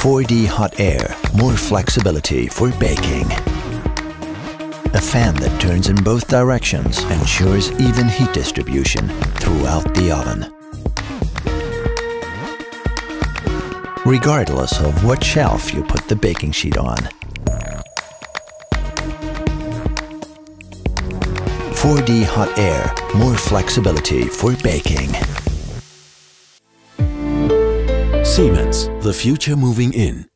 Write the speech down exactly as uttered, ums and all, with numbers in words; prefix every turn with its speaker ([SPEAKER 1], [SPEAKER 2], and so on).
[SPEAKER 1] four D hotAir, more flexibility for baking. A fan that turns in both directions ensures even heat distribution throughout the oven. Regardless of what shelf you put the baking sheet on. four D hotAir, more flexibility for baking.
[SPEAKER 2] Siemens, the future moving in.